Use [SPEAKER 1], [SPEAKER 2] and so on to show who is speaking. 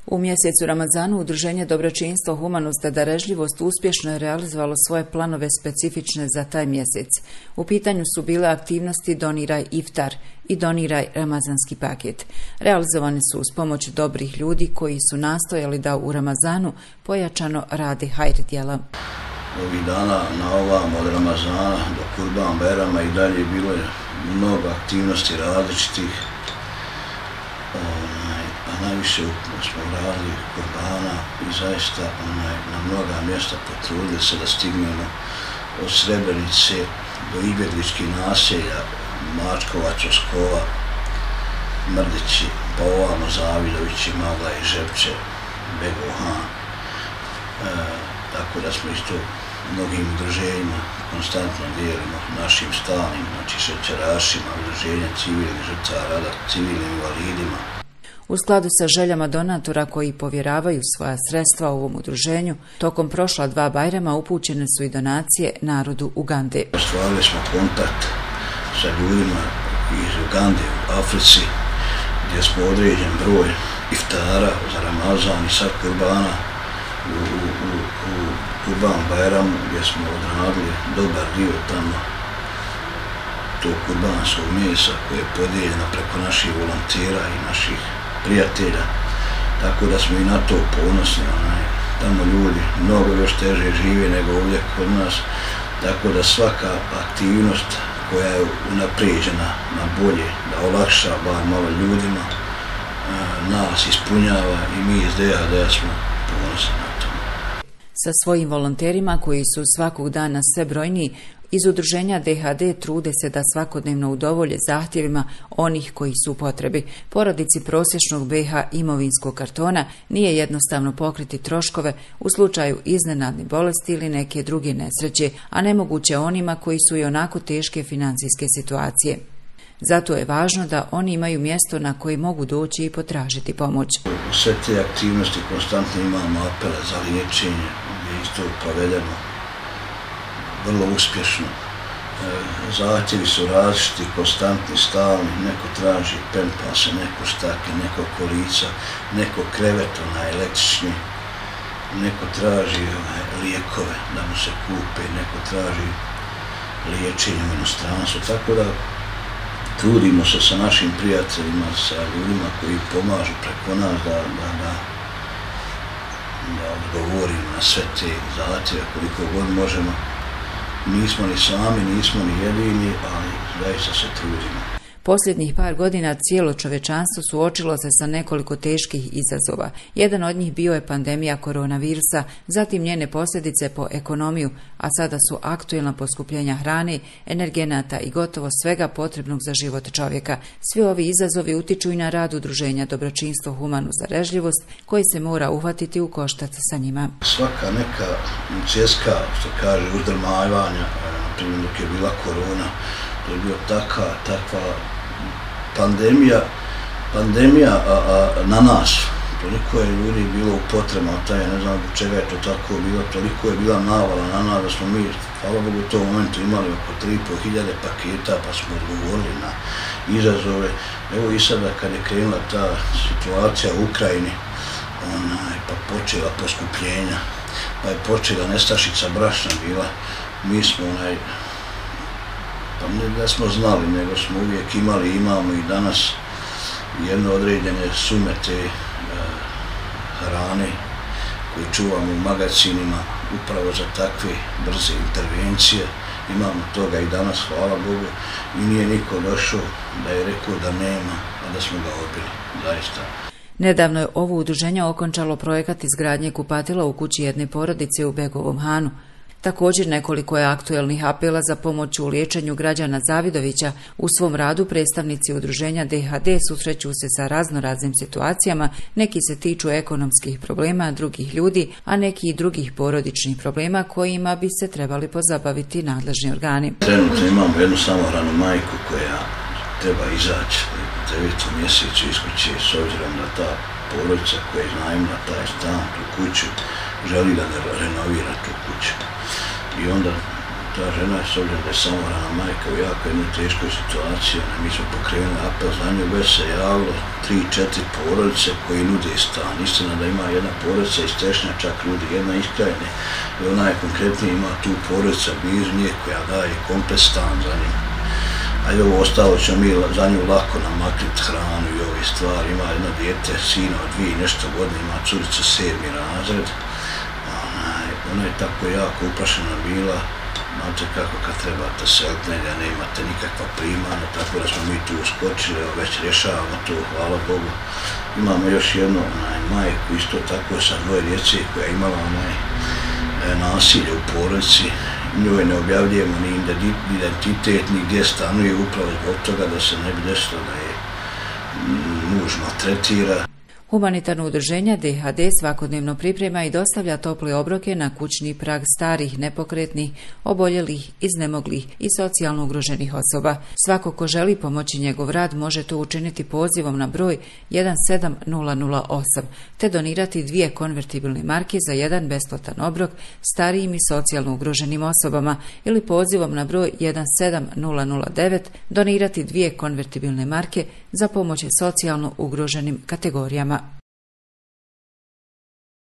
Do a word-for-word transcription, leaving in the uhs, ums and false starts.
[SPEAKER 1] U mjesecu Ramazanu Udruženje Dobročinstvo, humanost i darežljivost uspješno je realizovalo svoje planove specifične za taj mjesec. U pitanju su bile aktivnosti Doniraj iftar i Doniraj ramazanski paket. Realizovane su uz pomoć dobrih ljudi koji su nastojali da u Ramazanu pojačano rade hajr djela.
[SPEAKER 2] Ovih dana na ovam od Ramazana do Kurban Bajrama i dalje bilo je mnogo aktivnosti različitih. A najviše smo radili kurbana i zaista onaj, na mnoga mjesta potrudili se da stignemo od Srebrenice do izbjegličkih naselja, Mačkovac, Oskova, Mrdići, pa ovamo Zavidovići, Magla i Žepče, Begov Han. E, tako da smo isto mnogim udruženjima konstantno dijelimo našim stalnim, znači šećerašima, udruženja civilnih žrtava rada, civilnim invalidima.
[SPEAKER 1] U skladu sa željama donatora koji povjeravaju svoja sredstva ovom udruženju, tokom prošla dva Bajrama upućene su i donacije narodu Ugande.
[SPEAKER 2] Ostvarili smo kontakt sa ljudima iz Ugande u Africi, gdje smo određen broj iftara za Ramazan i sad kurbana u, u, u, u Kurban Bajramu, gdje smo odradili dobar dio tamo tog kurbanskog mesa koje je podijeljeno preko naših volontera i naših prijatelja, tako da smo i na to ponosni. Onaj, tamo ljudi mnogo još teže žive nego ovdje kod nas, tako da svaka aktivnost koja je unaprijeđena na bolje, da olakša bar malo ljudima, nas ispunjava i mi iz D H D smo ponosni na to.
[SPEAKER 1] Sa svojim volonterima koji su svakog dana sve brojniji, iz udruženja D H D trude se da svakodnevno udovolje zahtjevima onih koji su u potrebi. Porodici prosječnog B H imovinskog kartona nije jednostavno pokriti troškove u slučaju iznenadne bolesti ili neke druge nesreće, a nemoguće onima koji su i onako teške financijske situacije. Zato je važno da oni imaju mjesto na koje mogu doći i potražiti pomoć.
[SPEAKER 2] U sve te aktivnosti konstantno imamo apele za liječenje, gdje isto provedemo vrlo uspješno. Zahtjevi su različiti, konstantni, stalni, neko traži pempase, neko štake, neko kolica, neko krevet onaj električni, neko traži onaj, lijekove da mu se kupe, neko traži liječenje u inostranstvu, tako da trudimo se sa našim prijateljima, sa ljudima koji pomažu preko nas da, da, da, da odgovorimo na sve te zahtjeve koliko god možemo. Nismo ni sami, nismo ni jedini, ali zaista se trudimo.
[SPEAKER 1] Posljednjih par godina cijelo čovečanstvo suočilo se sa nekoliko teških izazova. Jedan od njih bio je pandemija koronavirusa, zatim njene posljedice po ekonomiju, a sada su aktuelna poskupljenja hrane, energenata i gotovo svega potrebnog za život čovjeka. Svi ovi izazovi utiču i na rad udruženja Dobročinstvo, humanost i darežljivost, koji se mora uhvatiti u koštac sa njima.
[SPEAKER 2] Svaka neka svjetska, što kaže, uzdrmavanja, primjer dok je bila korona, to je bio taka, takva pandemija, pandemija a, a, na nas. Toliko je ljudi bilo u potrebama, taj, ne znam zbog čega je to tako bilo, toliko je bila navala na nas da smo mi, hvala Bogu, u tom momentu imali oko tri i pol hiljade paketa, pa smo odgovorili na izazove. Evo i sada kad je krenula ta situacija u Ukrajini, onaj, pa počela poskupljenja, pa je počela nestašica brašna bila, mi smo onaj, pa ne da smo znali, nego smo uvijek imali, imamo i danas jedno određene sume te e, hrane koje čuvamo u magazinima upravo za takve brze intervencije. Imamo toga i danas, hvala Bogu, i nije niko došao da je rekao da nema, a da smo ga odbili, zaista.
[SPEAKER 1] Nedavno je ovo udruženje okončalo projekat izgradnje kupatila u kući jedne porodice u Begovom Hanu. Također nekoliko je aktuelnih apela za pomoć u liječenju građana Zavidovića. U svom radu predstavnici udruženja D H D susreću se sa raznoraznim situacijama, neki se tiču ekonomskih problema drugih ljudi, a neki i drugih porodičnih problema kojima bi se trebali pozabaviti nadležni organi.
[SPEAKER 2] Trenutno imamo jednu samohranu majku koja treba izaći u devetom mjesecu iz kuće, s obzirom da ta porodica koja je iznajmila taj stan, tu kuću, želi da renovira tu kuću. I onda ta žena je s obzirom da je samohrana majka u jako jednoj teškoj situaciji, mi smo pokrenuli apel za nju, već se javilo tri, četiri porodice koji nude stan. Istina da ima jedna porodica iz Tešnja, čak nudi jedna iz Krajine, i ona je konkretnije ima tu porodica blizu nje koja daje komplet stan za njim. A i ovo ostalo ćemo mi za nju lako namaknuti hranu i ove stvari. Ima jedno dijete, sina od dvije nešto godine, ima curica sedmi razred. Ona je tako jako uprašena bila, znate kako kad trebate seliti negdje, nemate nikakva primanja, tako da smo mi tu uskočili, već rješavamo to, hvala Bogu. Imamo još jednu onaj, majku, isto tako sa dvoje djece koja je imala onaj, nasilje u porodici. Njoj ne objavljujemo ni identitet, ni gdje stanuje, upravo zbog toga da se ne bi desilo da je muž maltretira.
[SPEAKER 1] Humanitarno udruženje D H D svakodnevno priprema i dostavlja tople obroke na kućni prag starih, nepokretnih, oboljelih, iznemoglih i socijalno ugroženih osoba. Svako ko želi pomoći njegov rad može to učiniti pozivom na broj jedan sedam nula nula osam te donirati dvije konvertibilne marke za jedan besplatan obrok starijim i socijalno ugroženim osobama ili pozivom na broj jedan sedam nula nula devet donirati dvije konvertibilne marke za pomoć socijalno ugroženim kategorijama.